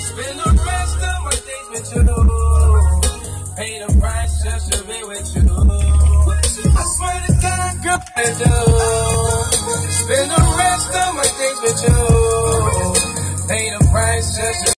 Spend the rest of my days with you. Pay the price just to be with you. I swear to God, girl, I do. Spend the rest of my days with you. Pay the price just to